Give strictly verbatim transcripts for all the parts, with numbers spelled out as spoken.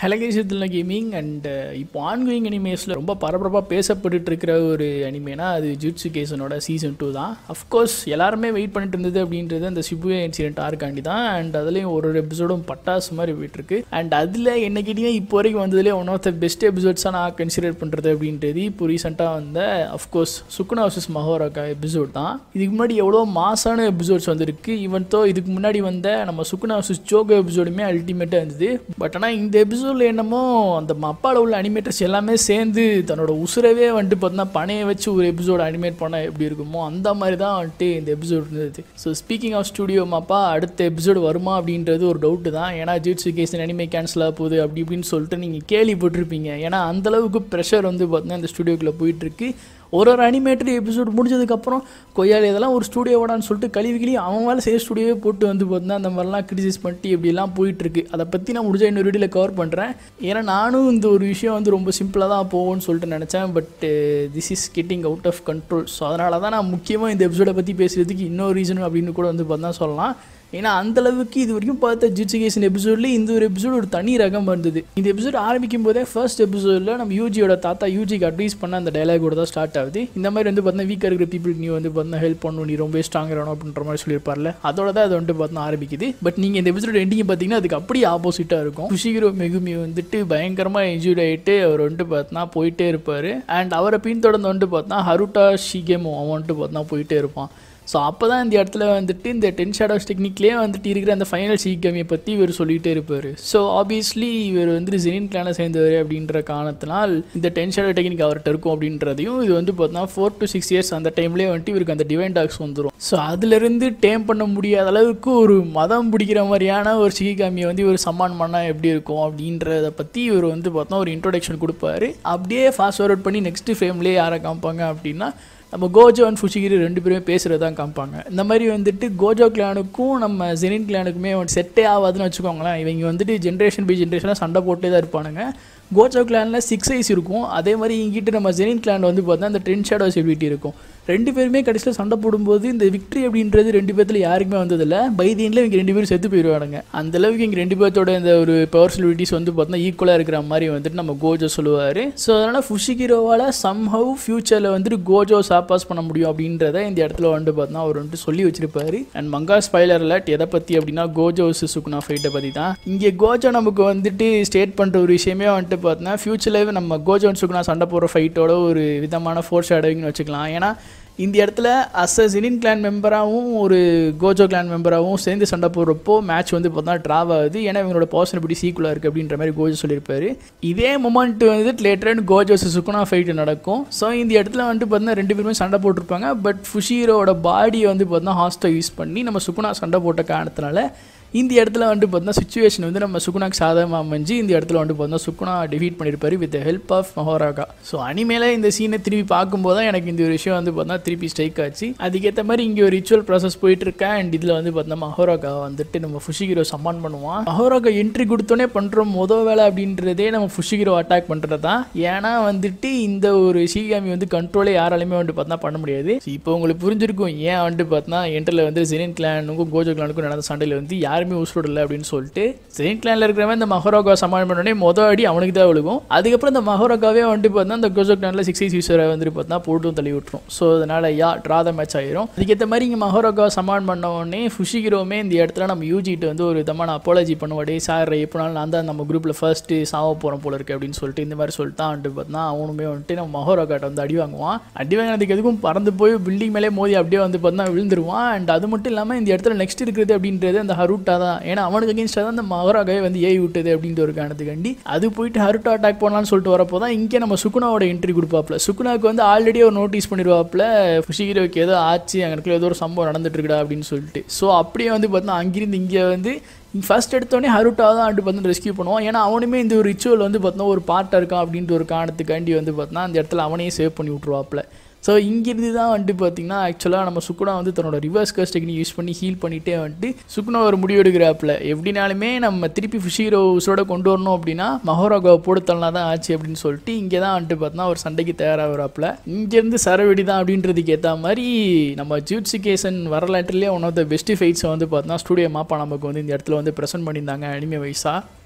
ஹலகேஷத்தில் gaming and இப்போ ongoing அனிமேஸில் ரொம்ப பரபரப்பாக பேசப்பட்டு இருக்கிற ஒரு அனிமேனா அது ஜுட்சு கேசனோட சீசன் டூ தான். அஃப்கோர்ஸ் எல்லாருமே வெயிட் பண்ணிட்டு இருந்தது அப்படின்றது அந்த ஷிபுயா இன்சிடென்ட் ஆர்க்காண்டி தான். அண்ட் அதுலேயும் ஒரு ஒரு எபிசோடும் பட்டாசு மாதிரி போயிட்டுருக்கு. அண்ட் அதில் என்ன கேட்டிங்கன்னா இப்போ வரைக்கும் வந்ததுலேயே ஒன் ஆஃப் த பெஸ்ட் எபிசோட்ஸாக நான் கன்சிடர் பண்ணுறது அப்படின்றது இப்போ ரீசெண்டாக வந்த of course Sukuna versus Mahoraga episode தான். இதுக்கு முன்னாடி எவ்வளோ மாசான எபிசோட்ஸ் வந்துருக்கு. ஈவன் தோ இதுக்கு முன்னாடி வந்த நம்ம சுக்குனா வர்சஸ் ஜோகோ எபிசோடுமே அல்டிமேட்டாக இருந்தது. பட் ஆனால் இந்த எபிசோட் என்னமோ அந்த அப்பால உள்ள அனிமேட்டர்ஸ் எல்லாமே சேர்ந்து தன்னோட உசுரவே வந்துட்டு பார்த்தீங்கன்னா பனையை வச்சு ஒரு எபிசோடு அனிமேட் பண்ணால் எப்படி இருக்குமோ அந்த மாதிரி தான் வந்துட்டு இந்த எபிசோட் இருந்தது. So speaking of studio MAPPA அடுத்த எபிசோடு வருமா அப்படின்றது ஒரு டவுட்டு தான். ஏன்னா ஜுட்சு கைசன் அனிமே கேன்சல் ஆக போகுது அப்படி இப்படின்னு சொல்லிட்டு நீங்கள் கேள்விப்பட்டிருப்பீங்க. ஏன்னா அந்தளவுக்கு ப்ரெஷர் வந்து பார்த்தீங்கன்னா இந்த ஸ்டுடியோக்குள்ளே போயிட்டுருக்கு. ஒரு ஒரு அனிமேட்டர் எபிசோட் முடிஞ்சதுக்கப்புறம் கொய்யால் இதெல்லாம் ஒரு ஸ்டூடியோவாடான்னு சொல்லிட்டு கழுவி கிளி அவன் மேலே செய்ய ஸ்டூடியோவே போட்டு வந்து பார்த்தீங்கன்னா அந்த மாதிரிலாம் கிரிட்டிசைஸ் பண்ணிட்டு இப்படிலாம் போயிட்டுருக்கு. அதை பற்றி நான் முடிஞ்ச இன்னொரு வீடியோவில் கவர் பண்ணுறேன். ஏன்னா நானும் இந்த ஒரு விஷயம் வந்து ரொம்ப சிம்பிளாக தான் போகும்னு சொல்லிட்டு நினச்சேன். But this is getting out of control. So அதனால தான் நான் முக்கியமாக இந்த எபிசோடை பற்றி பேசுகிறதுக்கு இன்னொரு ரீசன் அப்படின்னு கூட வந்து பார்த்தா சொல்லலாம். ஏன்னா அந்தளவுக்கு இது வரைக்கும் பார்த்த ஜுட்சு கைசன் எபிசோட்லேயே இந்த ஒரு எபிசோடு ஒரு தனி ரகம் இருந்தது. இந்த எபிசோட் ஆரம்பிக்கும் போதே ஃபர்ஸ்ட் எபிசோடில் நம்ம யூஜியோட தாத்தா யூஜிக்கு அட்வைஸ் பண்ண அந்த டைலாகோட தான் ஸ்டார்ட் ஆகுது. இந்த மாதிரி வந்து பார்த்தீங்கன்னா வீக்காக இருக்கிற பீப்புளுக்கு நீ வந்து பார்த்தீங்கன்னா ஹெல்ப் பண்ணணும், நீ ரொம்ப ஸ்ட்ராங் ஆகணும் அப்படின்ற மாதிரி சொல்லியிருப்பார்ல. அதோட தான் அது வந்துட்டு பார்த்தீங்கன்னா ஆரம்பிக்குது. பட் நீங்கள் இந்த எபிசோட எண்டிங் பார்த்தீங்கன்னா அதுக்கு அப்படியே ஆப்போசிட்டாக இருக்கும். குஷிகிரோ மெகுமி வந்துட்டு பயங்கரமாக என்ஜூர் ஆகிட்டு அவர் வந்துட்டு பார்த்தீங்கன்னா போயிட்டே இருப்பார். அண்ட் அவரை பின்தொடர்ந்து வந்துட்டு பார்த்தீங்கன்னா ஹருட்டா ஷிகேமோ அவன் வந்துட்டு பார்த்தீங்கன்னா போயிட்டே இருப்பான். ஸோ அப்போ தான் இந்த இடத்துல வந்துட்டு இந்த டென் ஷேடோஸ் டெக்னிக்லேயே வந்துட்டு இருக்கிற அந்த ஃபைனல் ஷிகேமியை பற்றி இவர் சொல்லிகிட்டே இருப்பார். ஸோ ஆப்வியஸ்லி இவர் வந்துட்டு ஜெனின் கிளானை சேர்ந்தவர் அப்படின்ற காரணத்தினால் இந்த டென் ஷேடோ டெக்னிக் அவர்கிட்ட இருக்கும் அப்படின்றதையும் இது வந்து பார்த்தீங்கன்னா ஃபோர் டு சிக்ஸ் இயர்ஸ் அந்த டைம்லேயே வந்துட்டு இவருக்கு அந்த டிவைன் டாக்ஸ் வந்துடும். ஸோ அதுலேருந்து டேம் பண்ண முடியாத அளவுக்கு ஒரு மதம் பிடிக்கிற மாதிரியான ஒரு ஷிகாமியை வந்து இவர் சம்மான் பண்ணால் எப்படி இருக்கும் அப்படின்றத பற்றி இவர் வந்து பார்த்தோன்னா ஒரு இன்ட்ரோடக்ஷன் கொடுப்பாரு. அப்படியே ஃபாஸ்ட் ஃபார்வர்ட் பண்ணி நெக்ஸ்ட் ஃப்ரேம்லேயே யாரை காமிப்பாங்க அப்படின்னா நம்ம கோஜோ அண்ட் ஃபுஷிகிரி ரெண்டு பேருமே பேசுகிறது தான் காமிப்பாங்க. இந்த மாதிரி வந்துட்டு கோஜோ கிளானுக்கும் நம்ம ஜெனின் கிளானுக்குமே செட்டே ஆகாதுன்னு வச்சுக்கோங்களேன். இவங்க வந்துட்டு ஜென்ரேஷன் பை ஜென்ரேஷனாக சண்டை போட்டே தான் இருப்பானுங்க. கோஜோ கிளானில் சிக்ஸ் ஐஸ் இருக்கும். அதே மாதிரி இங்கிட்ட நம்ம ஜெனின் கிளான் வந்து பார்த்தா அந்த டென் ஷேடோஸ் எபிலிட்டி இருக்கும். ரெண்டு பேருமே கடைசியில் சண்டை போடும்போது இந்த விக்ட்ரி அப்படின்றது ரெண்டு பேர்த்துல யாருக்குமே வந்ததில்லை. பைதியனில் இவங்க ரெண்டு பேரும் செத்து போயிடுவானுங்க. அந்தளவுக்கு இங்கே ரெண்டு பேர்த்தோட இந்த ஒரு பவர் சிலிபிலிட்டிஸ் வந்து பார்த்தா ஈக்குவலாக இருக்கிற மாதிரி வந்துட்டு நம்ம கோஜோ சொல்லுவார். ஸோ அதனால் ஃபுஷிகிரோவால் சம்ஹவ் ஃபியூச்சரில் வந்துட்டு கோஜோ சாப்பாஸ் பண்ண முடியும் அப்படின்றத இந்த இடத்துல வந்து பார்த்தா அவர் வந்துட்டு சொல்லி வச்சிருப்பாரு. அண்ட் மங்கா ஸ்பாய்லர் அலர்ட் எதை பற்றி அப்படின்னா கோஜோ சுக்குனா ஃபைட்டை பற்றி தான். இங்கே கோஜோ நமக்கு வந்துட்டு ஸ்டேட் பண்ணுற ஒரு விஷயமே வந்துட்டு பார்த்தீங்கன்னா ஃபியூச்சரில் நம்ம கோஜோ சுக்குனா சண்டை போடுற ஃபைட்டோட ஒரு விதமான ஃபோர் ஷேடோவிங்னு வச்சுக்கலாம். ஏன்னா இந்த இடத்துல அஸ் அ ஜெனின் கிளான் மெம்பராகவும் ஒரு கோஜோ கிளான் மெம்பராகவும் சேர்ந்து சண்டை போடுறப்போ மேட்ச் வந்து பார்த்தா ட்ராவ் ஆகுது. ஏன்னா இவங்களோட பர்சன் எப்படி சீக்குவலாக இருக்குது அப்படின்ற மாதிரி கோஜோ சொல்லியிருப்பாரு. இதே மொமெண்ட் வந்துட்டு லேட்டர் கோஜோ சுக்குனா ஃபைட்டு நடக்கும். ஸோ இந்த இடத்துல வந்துட்டு பார்த்தீங்கன்னா ரெண்டு பேருமே சண்டை போட்டிருப்பாங்க. பட் ஃபுஷிரோட பாடியை வந்து பார்த்தீங்கன்னா ஹாஸ்டை யூஸ் பண்ணி நம்ம சுக்குனா சண்டை போட்ட காரணத்தினால இந்த இடத்துல வந்துட்டு பார்த்தீங்கன்னா சுச்சுவேஷன் வந்து நம்ம சுக்குனாக்கு சாதகமாக அமைஞ்சு இந்த இடத்துல வந்துட்டு பார்த்தீங்கன்னா சுக்குனா டிஃபீட் பண்ணியிருப்பாரு with help of Mahoraga. So அனிமேல இந்த சீனை திருப்பி பார்க்கும்போது தான் எனக்கு இந்த ஒரு விஷயம் வந்து பார்த்தீங்கன்னா திருப்பி ஸ்ட்ரைக் ஆச்சு. அதுக்கேற்ற மாதிரி இங்கே ஒரு ரிச்சுவல் ப்ராசஸ் போயிட்டு இருக்கேன். அண்ட் இதில் வந்து பார்த்தீங்கன்னா மஹோராகா வந்துட்டு நம்ம ஃபுஷிகிரோ சம்மான் பண்ணுவான். மஹோராகா என்ட்ரி கொடுத்தோன்னே பண்ணுற மொதல் வேலை அப்படின்றதே நம்ம ஃபுஷிகிரோ அட்டாக் பண்ணுறது தான். ஏன்னா வந்துட்டு இந்த ஒரு ஷிகாமி வந்து கண்ட்ரோலே யாராலுமே வந்துட்டு பார்த்தா பண்ண முடியாது. இப்போ உங்களுக்கு புரிஞ்சிருக்கும் ஏன் வந்துட்டு பார்த்தீங்கன்னா என்ட்ரில் வந்து ஜெனின் கிளானுக்கும் கோஜோ கிளானுக்கும் நடந்த சண்டையில் வந்து யார் உசுரோடு இல்லை அப்படின்னு சொல்லிட்டு ஜெயின் கிளானில் இருக்கிறவன் இந்த மஹோராகா சமாளம் பண்ணோடனே மொதல் அடி அவனுக்கு தான் விழுகும். அதுக்கப்புறம் இந்த மஹோராகாவே வந்துட்டு பார்த்தா அந்த கோஜோ கிளானில் சிக்ஸ் ஐஸ் யூஸரை வந்துட்டு பார்த்தா போட்டும் தள்ளி விட்டுரும். ஸோ அதனால் யா ட்ரா த மேட்ச் ஆயிரும். அதுக்கேற்ற மாதிரி இங்கே மஹோராகா சமாளம் பண்ண உடனே ஃபுஷிகிரோமே இந்த இடத்துல நம்ம யூஜிட்டு வந்து ஒரு விதமான அப்பாலஜி பண்ணுவாடே சார் எப்படினாலும் நான் தான் நம்ம குரூப்பில் ஃபர்ஸ்ட்டு சாவ போகிறோம் போல இருக்குது அப்படின்னு சொல்லிட்டு இந்த மாதிரி சொல்லிட்டு வந்துட்டு பார்த்தா அவனுமே வந்துட்டு நம்ம மஹோராகாட்ட வந்து அடி வாங்குவான். அடி வாங்கினதுக்கு எதுக்கும் பறந்து போய் பில்டிங் மேலே மோதி அப்படியே வந்து பார்த்தா விழுந்துருவான். அண்ட் அது மட்டும் இல்லாமல் இந்த இடத்துல நெக்ஸ்ட் இருக்கிறது அப்படின்றது அந்த ஹருட்டா தான். ஏன்னா அவனுக்கு அகேன்ஸ்டாக தான் அந்த மஹோராகாவே வந்து ஏறி விட்டது அப்படின்ற ஒரு காரணத்துக்காண்டி அது போயிட்டு ஹருட்டா அட்டாக் பண்ணலான்னு சொல்லிட்டு வரப்போ தான் இங்கே நம்ம சுக்குனாவோட என்ட்ரி கொடுப்பாப்ல. சுக்குனாவுக்கு வந்து ஆல்ரெடி ஒரு நோட்டீஸ் பண்ணிடுவாப்ல ஃபுஷிகிரோக்கு ஏதோ ஆச்சு அங்கே ஏதோ ஒரு சம்பவம் நடந்துட்டு இருக்குடா அப்படின்னு சொல்லிட்டு. ஸோ அப்படியே வந்து பார்த்தா அங்கிருந்து இங்கே வந்து ஃபர்ஸ்ட் எடுத்தோடனே ஹருட்டா தான் வந்துட்டு பார்த்து ரெஸ்கியூ பண்ணுவான். ஏன்னா அவனுமே இந்த ஒரு ரிச்சுவல் வந்து பார்த்தோன்னா ஒரு பார்ட்டாக இருக்கான் அப்படின்ற ஒரு காரணத்துக்காண்டி வந்து பார்த்தோன்னா அந்த இடத்துல அவனையே சேவ் பண்ணி விட்ருவாப்ல. ஸோ இங்கிருந்து தான் வந்துட்டு பார்த்திங்கன்னா ஆக்சுவலாக நம்ம சுக்குனா வந்து தன்னோட ரிவர்ஸ் கர்ஸ் டெக்னிக் யூஸ் பண்ணி ஹீல் பண்ணிகிட்டே வந்துட்டு சுக்குனா ஒரு முடிவு எடுக்கிறாப்பில் எப்படினாலுமே நம்ம திருப்பி ஃபுஷிரோஸோட கொண்டு வரணும் அப்படின்னா மஹோராகாவை போடுத்தலனா தான் ஆச்சு அப்படின்னு சொல்லிட்டு இங்கே தான் வந்துட்டு பார்த்தா ஒரு சண்டைக்கு தயாராகிறாப்பில். இங்கேருந்து சரவெடி தான் அப்படின்றதுக்கு ஏற்ற மாதிரி நம்ம ஜுட்சு கைசன் வரலாற்றிலே ஒன் ஆஃப் த பெஸ்ட் ஃபைட்ஸை வந்து பார்த்தா ஸ்டூடியோ மாப்பா நமக்கு வந்து இந்த இடத்துல வந்து ப்ரெசென்ட் பண்ணியிருந்தாங்க அனிமே வைஸாக.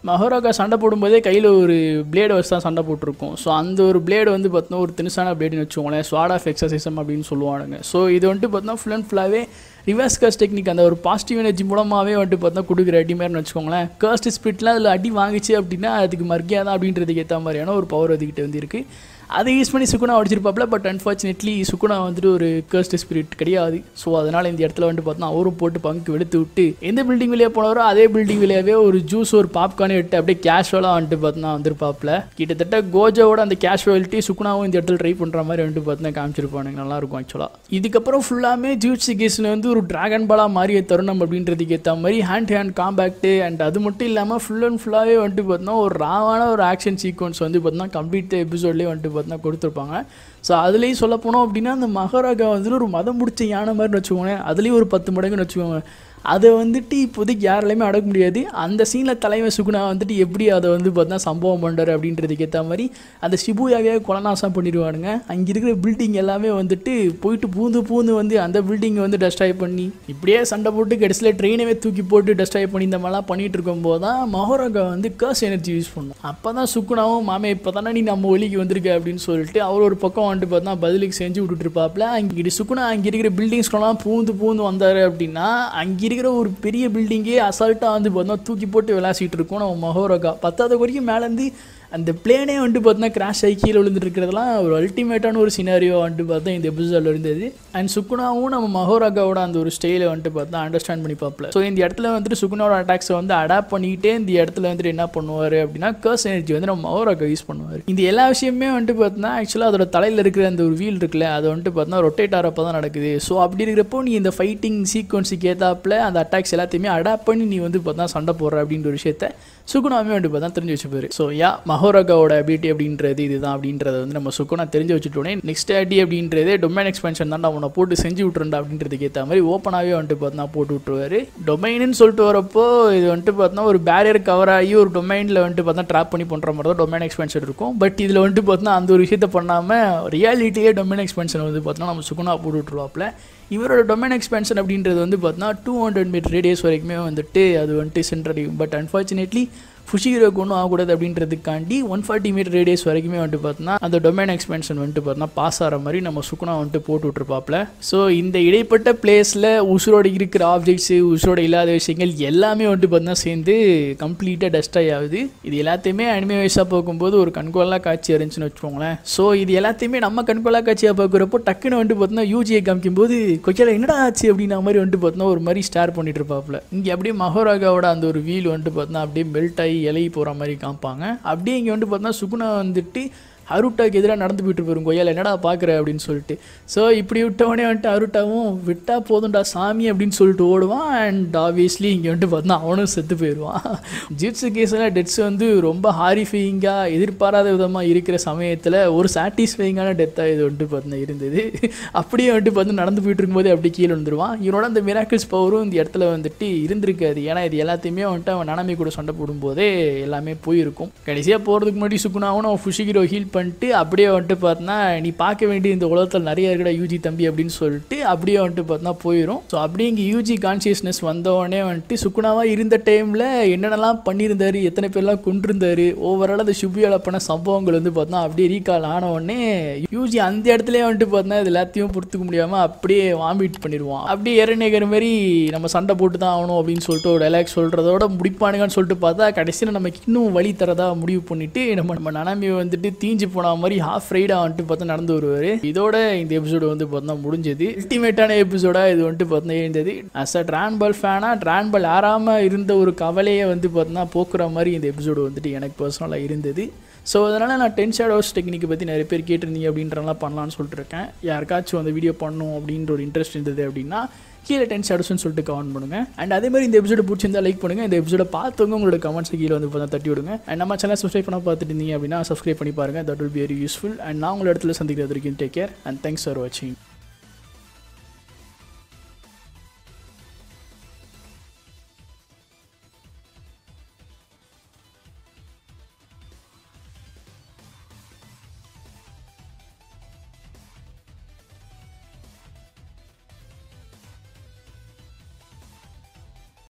மஹோராகா சண்டை போடும்போதே கையில் ஒரு பிளேடை வச்சு தான் சண்டை போட்டிருக்கும். ஸோ அந்த ஒரு பிளேடு வந்து பார்த்தோன்னா ஒரு தினுசான பிளேடுன்னு வச்சுக்கோங்களேன், ஸ்வாட் ஆஃப் எக்ஸசைசம் அப்படின்னு சொல்லுவானுங்க. ஸோ இது வந்துட்டு பார்த்தோன்னா ஃபுல் அண்ட் ஃபுல்லாகவே ரிவர்ஸ் கர்ஸ் டெக்னிக், அந்த ஒரு பாசிட்டிவ் எனர்ஜி மூலமாகவே வந்துட்டு பார்த்தா கொடுக்குற அடி மாதிரின்னு வச்சுக்கோங்களேன். கர்ஸ்ட் ஸ்பிரிட்லாம் அதில் அடி வாங்கிச்சு அப்படின்னா அதுக்கு மர்க்கியா தான் அப்படின்றதுக்கு ஏற்ற மாதிரியான ஒரு பவர் அதுக்கிட்ட வந்து இருக்குது. அதை யூஸ் பண்ணி சுக்குனா அடிச்சிருப்பாப்ல. பட் அன்ஃபார்ச்சுனேட்லி சுக்குனா வந்துட்டு ஒரு கர்ஸ்ட் ஸ்பிரிட் கிடையாது. ஸோ அதனால் இந்த இடத்துல வந்துட்டு பார்த்தா அவரும் போட்டு பங்கு வெளுத்து விட்டு எந்த பில்டிங் வெளியே போனாரோ அதே பில்டிங் வெளியாகவே ஒரு ஜூஸ் ஒரு பாப்கார்னே விட்டு அப்படியே கேஷுவலாக வந்துட்டு பார்த்தா வந்துருப்பாப்ல. கிட்டத்தட்ட கோஜோட அந்த கேஷுவாலிட்டி சுக்குனாவும் இந்த இடத்துல ட்ரை பண்ணுற மாதிரி வந்துட்டு பார்த்தா காமிச்சிருப்பானுங்க. நல்லாயிருக்கும் ஆக்சுவலாக. இதுக்கப்புறம் ஃபுல்லாமே ஜூட்சு கைசன் வந்து ஒரு டிராகன் பாலாக மாறிய தருணம் அப்படின்றதுக்கு ஏற்ற மாதிரி hand to hand combat and அது மட்டும் இல்லாமல் ஃபுல் அண்ட் ஃபுல்லாகவே வந்துட்டு பார்த்தோன்னா ஒரு ராவான ஒரு ஆக்ஷன் சீக்வன்ஸ் வந்து பார்த்தோன்னா கம்ப்ளீட் எபிசோட்லேயே வந்துட்டு பார்த்தா கொடுத்துருப்பாங்க. ஸோ அதுலேயும் சொல்ல போனோம் அப்படின்னா அந்த மஹோராகா வந்துட்டு ஒரு மதம் முடிச்ச யானை மாதிரின்னு வச்சுக்கோங்க, அதுலேயும் ஒரு பத்து மடங்குன்னு வச்சுக்கோங்க. அதை வந்துட்டு இப்போதைக்கு யாராலையுமே அடக்க முடியாது. அந்த சீனில் தலைமை சுகுணா வந்துட்டு எப்படி அதை வந்து பார்த்தா சம்பவம் பண்ணுறாரு அப்படின்றதுக்கு ஏற்ற மாதிரி அந்த ஷிபுயாவே கொலநாசம் பண்ணிடுவானுங்க. அங்கே இருக்கிற பில்டிங் எல்லாமே வந்துட்டு போயிட்டு பூந்து பூந்து வந்து அந்த பில்டிங்கை வந்து டெஸ்ட்ராய் பண்ணி இப்படியே சண்டை போட்டு கடைசியில் ட்ரெயினவே தூக்கி போட்டு டெஸ்ட்ராய் பண்ணி இந்த மாதிரிலாம் பண்ணிகிட்டு இருக்கும்போது தான் மஹோராகா வந்து கர்ஸ் எனர்ஜி யூஸ் பண்ணும். அப்போ தான் சுகுணாவும் மாமே இப்போ தானே நீ நம்ம ஒலிக்கு வந்திருக்க அப்படின்னு சொல்லிட்டு அவர் ஒரு பக்கம் வந்துட்டு பார்த்தா பதிலுக்கு செஞ்சு விட்டுட்டு இருப்பாப்புல. அங்கே சுகுணா அங்கே இருக்கிற பில்டிங்ஸ்லாம் பூந்து பூந்து வந்தார் அப்படின்னா அங்கே ஒரு பெரிய பில்டிங்கே அசால்ட்டா வந்து பார்த்தா தூக்கி போட்டு விளாசிட்டு இருக்கோம் நம்ம மஹோராகா. பத்தாவது வரைக்கும் மேலேருந்து அந்த பிளேனே வந்துட்டு பார்த்தா கிராஷ் ஆகி கீழே விழுந்துட்டு இருக்கிறதுலாம் ஒரு அல்டிமேட்டான ஒரு சினாரியோ வந்துட்டு பார்த்தா இந்த எபிசோடில் இருந்தது. அண்ட் சுகுணாவும் நம்ம மஹோராகாவோட அந்த ஒரு ஸ்டைலை வந்துட்டு பார்த்தா அண்டர்ஸ்டாண்ட் பண்ணி பார்ப்பல. ஸோ இந்த இடத்துல வந்துட்டு சுகுனாவோட அட்டாக்ஸை வந்து அடாப்ட் பண்ணிக்கிட்டே இந்த இடத்துல வந்துட்டு என்ன பண்ணுவார் அப்படின்னா கர்ஸ் எனர்ஜி வந்து நம்ம மஹோராகா யூஸ் பண்ணுவார். இந்த எல்லா விஷயமே வந்துட்டு பார்த்தா ஆக்சுவலாக அதோட தலையில் இருக்கிற அந்த ஒரு வீல் இருக்குல்ல அதை வந்துட்டு பார்த்தா ரொட்டேட் ஆகிறப்ப தான் நடக்குது. ஸோ அப்படி இருக்கிறப்போ நீ இந்த ஃபைட்டிங் சீக்வன்ஸுக்கு ஏற்றாப்புல அந்த அட்டாக்ஸ் எல்லாத்தையுமே அடாப்ட் பண்ணி நீ வந்து பார்த்தா சண்டை போடுற அப்படின்ற ஒரு விஷயத்த சுகுனாவே வந்துட்டு பார்த்தா தெரிஞ்சு வச்சுப்பாரு. ஸோ யா மஹோராகாவோட அபிலிட்டி அப்படின்றது இதுதான் அப்படின்றத வந்து நம்ம சுகுனா தெரிஞ்சு வச்சுட்டோன்னே நெக்ஸ்ட் அடி அப்படின்றது டொமைன் எக்ஸ்பென்ஷன் தான் உன்னை போட்டு செஞ்சு விட்டுருண்டா அப்படின்றதுக்கு ஏற்ற மாதிரி ஓப்பனாகவே வந்துட்டு பார்த்தா போட்டு விட்டுருவாரு. டொமைன்னு சொல்லிட்டு வரப்போ இது வந்துட்டு பார்த்தா ஒரு பேரியர் கவர் ஆகி ஒரு டொமைனில் வந்துட்டு பார்த்தா ட்ராப் பண்ணி பண்ணுற மாதிரி தான் டொமைன் எக்ஸ்பென்ஷன் இருக்கும். பட் இதில் வந்துட்டு பார்த்தா அந்த ஒரு விஷயத்தை பண்ணாமல் ரியாலிட்டியே டொமைன் எக்ஸ்பென்ஷன் வந்து பார்த்தா நம்ம சுகுனா போட்டு விட்டுருவாப்பில். இவரோட டொமைன் எக்ஸ்பென்ஷன் அப்படின்றது வந்து பார்த்தா டூ ஹண்ட்ரட் மீட்டர் ரேடியஸ் வரைக்குமே வந்துட்டு அது வந்துட்டு சென்றடையும். பட் அன்ஃபார்ச்சுனேட்லி ஃபுஷிகிரோக்கு ஒன்றும் ஆகக்கூடாது அப்படின்றதுக்காண்டி ஒன் ஃபார்ட்டி மீட்டர் ரேடியஸ் வரைக்குமே வந்துட்டு பார்த்தோன்னா அந்த டொமைன் எக்ஸ்பென்ஷன் வந்துட்டு பார்த்தோன்னா பாஸ் ஆகிற மாதிரி நம்ம சுகுனா வந்துட்டு போட்டு விட்ருப்பாப்பில். ஸோ இந்த இடைப்பட்ட பிளேஸில் உசுரோடு இருக்கிற ஆப்ஜெக்ட்ஸு உசுரோடு இல்லாத விஷயங்கள் எல்லாமே வந்துட்டு பார்த்தோன்னா சேர்ந்து கம்ப்ளீட்டாக டஸ்டாய் ஆகுது. இது எல்லாத்தையுமே அனிமே வைஸாக பார்க்கும்போது ஒரு கண்கொள்ளா காட்சி இருந்துச்சுன்னு வச்சுக்கோங்களேன். ஸோ இது எல்லாத்தையுமே நம்ம கண்கொள்ளா காட்சியாக பார்க்குறப்போ டக்குன்னு வந்துட்டு பார்த்தோன்னா யூஜியை காமிக்கும்போது கொய்யால என்னடா ஆச்சு அப்படின்ற மாதிரி வந்துட்டு பார்த்தோன்னா ஒரு மாதிரி ஸ்டார் பண்ணிட்டு இருப்பாப்புல. இங்கே அப்படியே மஹோராகாவோட அந்த ஒரு வீல் வந்துட்டு பார்த்தோன்னா அப்படியே மெல்ட் ஆகி இலை போகிற மாதிரி காமிப்பாங்க. அப்படியே இங்கே வந்துட்டு பார்த்தா சுகுனா வந்துட்டு அருட்டாக்கு எதிராக நடந்து போயிட்டு போயிடும் கொய்யால் என்னடா பார்க்குற அப்படின்னு சொல்லிட்டு. ஸோ இப்படி விட்டவனே வந்துட்டு அருட்டாவும் விட்டா போதும்டா சாமி அப்படின்னு சொல்லிட்டு ஓடுவான். அண்ட் ஆப்வியஸ்லி இங்கே வந்துட்டு பார்த்தா அவனும் செத்து போயிடுவான். ஜுட்சு கைசனில் டெத்ஸ் வந்து ரொம்ப ஹாரிஃபையிங்காக எதிர்பாராத விதமாக இருக்கிற சமயத்தில் ஒரு சாட்டிஸ்ஃபைங்கான டெத்தாக இது வந்துட்டு பார்த்தா இருந்தது. அப்படியே வந்துட்டு பார்த்து நடந்து போயிட்டு இருக்கும்போது அப்படி கீழே வந்துடுவான். இவனோட அந்த மிராக்கிள்ஸ் பவரும் இந்த இடத்துல வந்துட்டு இருந்திருக்காது. ஏன்னா இது எல்லாத்தையுமே வந்துட்டு அவன் நனமி கூட சண்டை போடும்போதே எல்லாமே போயிருக்கும். கடைசியாக போகிறதுக்கு முன்னாடி சுகுனாவும் அவன் ஃபுஷிகிரோ ஹீல் பண்ணிட்டு அப்படியே வந்துட்டு பார்த்தா நீ பார்க்க வேண்டிய இந்த உலகத்தில் நிறைய இருக்கடா யூஜி தம்பி அப்படின்னு சொல்லிட்டு அப்படியே வந்துட்டு பார்த்தா போயிடும். ஸோ அப்படியே இங்கே யூஜி கான்சியஸ்னஸ் வந்தவொடனே வந்துட்டு சுகுனாவாக இருந்த டைமில் என்னென்னலாம் பண்ணியிருந்தாரு, எத்தனை பேர்லாம் கொண்டிருந்தாரு, ஓவரால் அந்த ஷிபுயாவில் பண்ண சம்பவங்கள் வந்து பார்த்தா அப்படியே ரீகால் ஆன உடனே யூஜி அந்த இடத்துல வந்துட்டு பார்த்தா இது எல்லாத்தையும் பொறுத்துக்க முடியாமல் அப்படியே வாமிட் பண்ணிடுவான். அப்படியே ஏறநேக்கிற மாதிரி நம்ம சண்டை போட்டு தான் ஆகணும் அப்படின்னு சொல்லிட்டு ஒரு டைலாக் சொல்கிறதோட முடிப்பானுங்கன்னு சொல்லிட்டு பார்த்தா கடைசியில் நமக்கு இன்னும் வழி தரதா முடிவு பண்ணிட்டு நம்ம நம்ம நனமியை வந்துட்டு தீஞ்சு போன மாதிரி ஹாஃப் ரைடாக வந்துட்டு பார்த்தா நடந்து வருவார். இதோட இந்த எபிசோடு வந்து பார்த்தா முடிஞ்சது. அல்டிமேட்டான எபிசோடாக இது வந்துட்டு பார்த்தா இருந்தது. அஸ் அ டிரான்பால் ஃபேனாக டிரான்பால் ஆறாமல் இருந்த ஒரு கவலையை வந்து பார்த்தா போக்குற மாதிரி இந்த எபிசோடு வந்துட்டு எனக்கு பர்சனலாக இருந்தது. ஸோ அதனால் நான் டென் ஷேடோஸ் டெக்னிக்கை பற்றி நிறைய பேர் கேட்டிருந்தீங்க அப்படின்றலாம் பண்ணலான்னு சொல்லிட்டு இருக்கேன். யாருக்காச்சும் அந்த வீடியோ பண்ணணும் அப்படின்ற ஒரு இன்ட்ரெஸ்ட் இருந்தது அப்படின்னா கீழே டென் ஷேடோஸ்ன்னு சொல்லிட்டு கமெண்ட் பண்ணுங்கள். அண்ட் அதே மாதிரி இந்த எபிசோட பிடிச்சிருந்தா லைக் பண்ணுங்கள். இந்த எபிசோட பார்த்தவங்க உங்களோட கமெண்ட்ஸ் கீழே வந்து பார்த்தா தட்டி விடுங்க. அண்ட் நம்ம சேனல் சப்ஸ்கிரைப் பண்ண பார்த்துட்டு இருந்தீங்க அப்படின்னா சப்ஸ்கிரைப் பண்ணி பாருங்கள். That will be very useful. And நான் உங்களோட இடத்துல சந்திக்கிறது வரைக்கும் take care and thanks for வாட்சிங்.